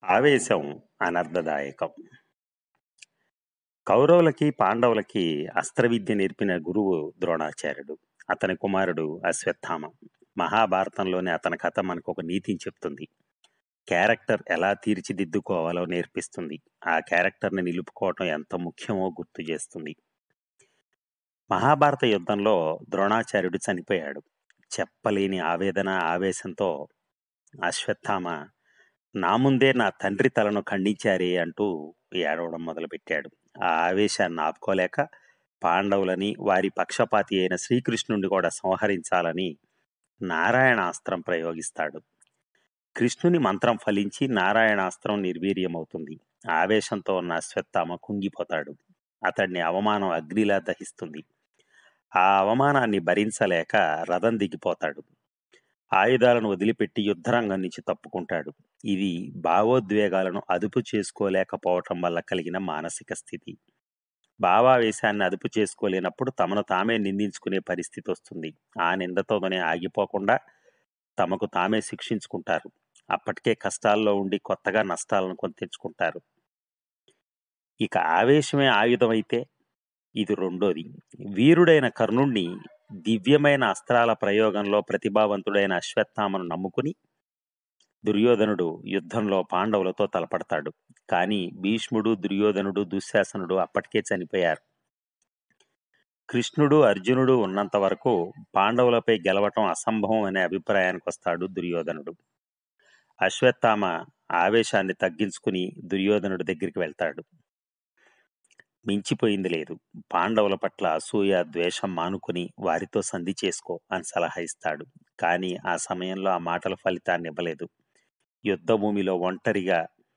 ఆవేశం అనర్థదాయకం. కౌరవులకి, పాండవులకి అస్త్రవిద్య నేర్పిన గురువు ద్రోణాచార్యుడు. అతని కుమారుడు అశ్వత్థామ. మహాభారతంలోని అతని కథ మనకొక నీతిని చెప్తుంది. క్యారెక్టర్ ఎలా తీర్చిదిద్దుకోవాలో నేర్పిస్తుంది. ఆ క్యారెక్టర్‌ని నిలుపుకోవటం ఎంత ముఖ్యమో గుర్తు చేస్తుంది. మహాభారత యుద్ధంలో ద్రోణాచార్యుడు చనిపోయాడు. చెప్పలేని ఆవేదన, ఆవేశంతో అశ్వత్థామ నా ముందే నా తండ్రి తలను ఖండించారే అంటూ ఏడవడం మొదలుపెట్టాడు. ఆ ఆవేశాన్ని ఆపుకోలేక పాండవులని, వారి పక్షపాతి అయిన శ్రీకృష్ణుడిని కూడా సంహరించాలని నారాయణాస్త్రం ప్రయోగిస్తాడు. కృష్ణుని మంత్రం ఫలించి నారాయణాస్త్రం నిర్వీర్యమవుతుంది. ఆవేశంతో ఉన్న అశ్వత్థామ కుంగిపోతాడు. అతడిని అవమానం అగ్నిలా దహిస్తుంది. ఆ అవమానాన్ని భరించలేక రథం దిగిపోతాడు. ఆయుధాలను వదిలిపెట్టి యుద్ధరంగం నుంచి తప్పుకుంటాడు. ఇది భావోద్వేగాలను అదుపు చేసుకోలేకపోవటం వల్ల కలిగిన మానసిక స్థితి. భావావేశాన్ని అదుపు చేసుకోలేనప్పుడు తమను తామే నిందించుకునే పరిస్థితి వస్తుంది. ఆ నిందతోనే ఆగిపోకుండా తమకు తామే శిక్షించుకుంటారు. అప్పటికే కష్టాల్లో ఉండి కొత్తగా నష్టాలను కొని తెచ్చుకుంటారు. ఇక ఆవేశమే ఆయుధమైతే ఇది రెండోది. వీరుడైన కర్ణుణ్ణి దివ్యమైన అస్త్రాల ప్రయోగంలో ప్రతిభావంతుడైన అశ్వత్థామను నమ్ముకుని దుర్యోధనుడు యుద్ధంలో పాండవులతో తలపడతాడు. కానీ భీష్ముడు, దుర్యోధనుడు, దుశ్శాసనుడు అప్పటికే చనిపోయారు. కృష్ణుడు, అర్జునుడు ఉన్నంత వరకు పాండవులపై గెలవటం అసంభవం అనే అభిప్రాయానికి వస్తాడు దుర్యోధనుడు. అశ్వత్థామ ఆవేశాన్ని తగ్గించుకుని దుర్యోధనుడి దగ్గరికి వెళ్తాడు. మించిపోయింది లేదు. పాండవుల పట్ల అసూయ, ద్వేషం మానుకుని వారితో సంధి చేసుకో అని సలహా ఇస్తాడు. కానీ ఆ సమయంలో ఆ మాటల ఫలితాన్ని ఇవ్వలేదు. యుద్ధభూమిలో ఒంటరిగా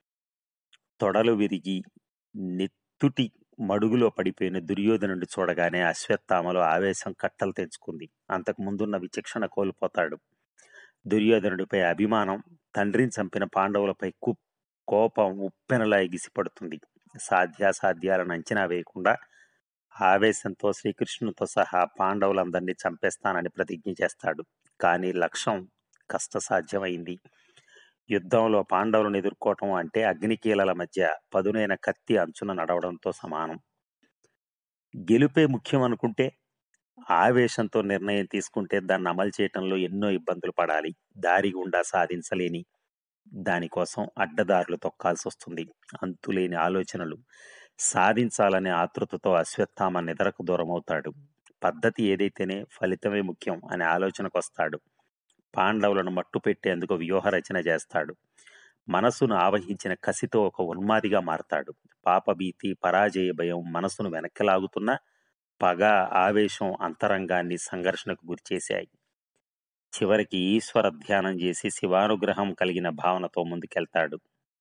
తొడలు విరిగి నెత్తుటి మడుగులో పడిపోయిన దుర్యోధనుడిని చూడగానే అశ్వత్థామలో ఆవేశం కట్టలు తెంచుకుంది. అంతకు ముందున్న విచక్షణ కోల్పోతాడు. దుర్యోధనుడిపై అభిమానం, తండ్రిని చంపిన పాండవులపై కోపం ఉప్పెనలా ఎగిసిపడుతుంది. సాధ్యాసాధ్యాలను అంచనా వేయకుండా ఆవేశంతో శ్రీకృష్ణునితో సహా పాండవులందరినీ చంపేస్తానని ప్రతిజ్ఞ చేస్తాడు. కానీ లక్ష్యం కష్టసాధ్యమైంది. యుద్ధంలో పాండవులను ఎదుర్కోవటం అంటే అగ్నికీలల మధ్య పదునైన కత్తి అంచున నడవడంతో సమానం. గెలుపే ముఖ్యం అనుకుంటే, ఆవేశంతో నిర్ణయం తీసుకుంటే దాన్ని అమలు చేయటంలో ఎన్నో ఇబ్బందులు పడాలి. దారి గుండా సాధించలేని దానికోసం అడ్డదారులు తొక్కాల్సి వస్తుంది. అంతులేని ఆలోచనలు, సాధించాలనే ఆతృతతో అశ్వత్థామ నిద్రకు దూరమవుతాడు. పద్ధతి ఏదైతేనే ఫలితమే ముఖ్యం అనే ఆలోచనకు వస్తాడు. పాండవులను మట్టు పెట్టేందుకు వ్యూహరచన చేస్తాడు. మనసును ఆవహించిన కసితో ఒక ఉన్మాదిగా మారతాడు. పాపభీతి, పరాజయ భయం మనసును వెనక్కి లాగుతున్న పగ, ఆవేశం అంతరంగాన్ని సంఘర్షణకు గురిచేశాయి. చివరికి ఈశ్వర ధ్యానం చేసి శివానుగ్రహం కలిగిన భావనతో ముందుకెళ్తాడు.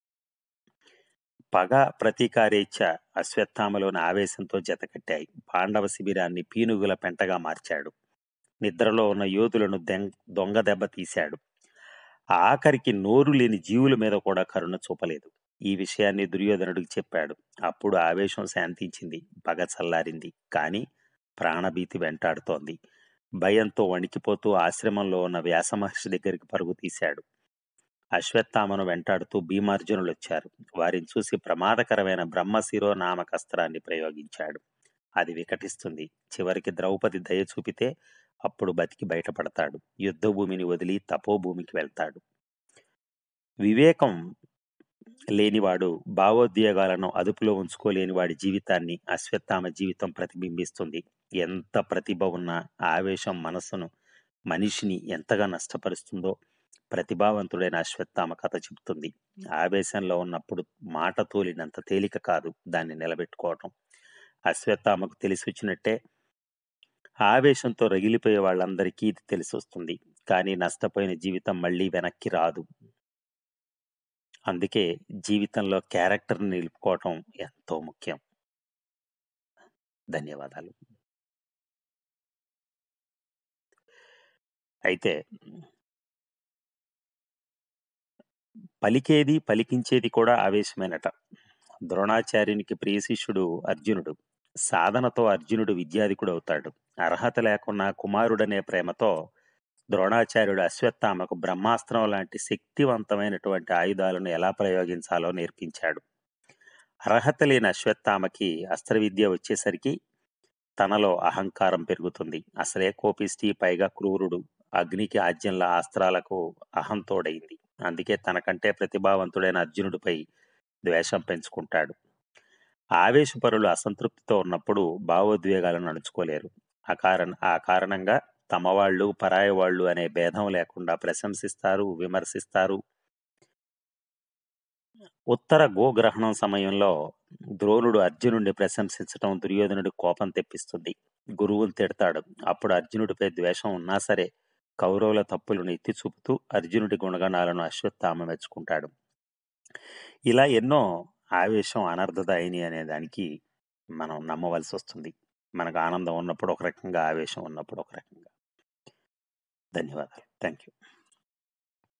పగ, ప్రతీకారేచ్ఛ అశ్వత్థామలోని ఆవేశంతో జతకట్టాయి. పాండవ శిబిరాన్ని పీనుగుల పెంటగా మార్చాడు. నిద్రలో ఉన్న యోధులను దొంగ దెబ్బ తీశాడు. ఆఖరికి నోరు లేని జీవుల మీద కూడా కరుణ చూపలేదు. ఈ విషయాన్ని దుర్యోధనుడికి చెప్పాడు. అప్పుడు ఆవేశం శాంతించింది, పగ చల్లారింది. కానీ ప్రాణభీతి వెంటాడుతోంది. భయంతో వణికిపోతూ ఆశ్రమంలో ఉన్న వ్యాసమహర్షి దగ్గరికి పరుగు తీశాడు. అశ్వత్థామను వెంటాడుతూ భీమార్జునులొచ్చారు. వారిని చూసి ప్రమాదకరమైన బ్రహ్మశిరో నామకస్త్రాన్ని ప్రయోగించాడు. అది వికటిస్తుంది. చివరికి ద్రౌపది దయ చూపితే అప్పుడు బతికి బయటపడతాడు. యుద్ధభూమిని వదిలి తపోభూమికి వెళ్తాడు. వివేకం లేనివాడు, భావోద్వేగాలను అదుపులో ఉంచుకోలేని వాడి జీవితాన్ని అశ్వత్థామ జీవితం ప్రతిబింబిస్తుంది. ఎంత ప్రతిభ ఉన్నా ఆవేశం మనిషిని ఎంతగా నష్టపరుస్తుందో ప్రతిభావంతుడైన అశ్వత్థామ కథ చెబుతుంది. ఆవేశంలో ఉన్నప్పుడు మాట తోలినంత తేలిక కాదు దాన్ని నిలబెట్టుకోవటం. అశ్వత్థామకు తెలిసి వచ్చినట్టే ఆవేశంతో రగిలిపోయే వాళ్ళందరికీ ఇది తెలిసి వస్తుంది. కానీ నష్టపోయిన జీవితం మళ్ళీ వెనక్కి రాదు. అందుకే జీవితంలో క్యారెక్టర్ని నిలుపుకోవటం ఎంతో ముఖ్యం. ధన్యవాదాలు. అయితే పలికేది, పలికించేది కూడా ఆవేశమేనట. ద్రోణాచార్యునికి ప్రియ శిష్యుడు అర్జునుడు. సాధనతో అర్జునుడు విద్యాధికుడు అవుతాడు. అర్హత లేకున్నా కుమారుడనే ప్రేమతో ద్రోణాచార్యుడు అశ్వత్థామకు బ్రహ్మాస్త్రం లాంటి శక్తివంతమైనటువంటి ఆయుధాలను ఎలా ప్రయోగించాలో నేర్పించాడు. అర్హత లేని అశ్వత్థామకి అస్త్ర విద్య వచ్చేసరికి తనలో అహంకారం పెరుగుతుంది. అసలే కోపిష్టి, పైగా క్రూరుడు. అగ్నికి ఆజ్యంలా అస్త్రాలకు అహం తోడైంది. అందుకే తనకంటే ప్రతిభావంతుడైన అర్జునుడిపై ద్వేషం పెంచుకుంటాడు. ఆవేశపరులు అసంతృప్తితో ఉన్నప్పుడు భావోద్వేగాలను అణుచుకోలేరు. ఆ కారణంగా తమవాళ్ళు, పరాయి వాళ్ళు అనే భేదం లేకుండా ప్రశంసిస్తారు, విమర్శిస్తారు. ఉత్తర గోగ్రహణం సమయంలో ద్రోణుడు అర్జునుడిని ప్రశంసించటం దుర్యోధనుడి కోపం తెప్పిస్తుంది. గురువుని తిడతాడు. అప్పుడు అర్జునుడిపై ద్వేషం ఉన్నా సరే కౌరవుల తప్పులను ఎత్తి చూపుతూ అర్జునుడి గుణగణాలను అశ్వత్థామ మెచ్చుకుంటాడు. ఇలా ఎన్నో ఆవేశం అనర్థదాయిని అనే దానికి మనం నమ్మవలసి వస్తుంది. మనకు ఆనందం ఉన్నప్పుడు ఒక రకంగా, ఆవేశం ఉన్నప్పుడు ఒక రకంగా. ధన్యవాదాలు. Thank you.